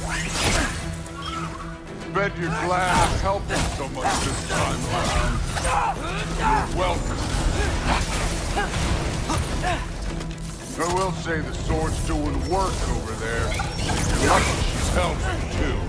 Bet your glass helping so much this time around. You're welcome. I will say the sword's doing work over there. You're lucky she's helping, too.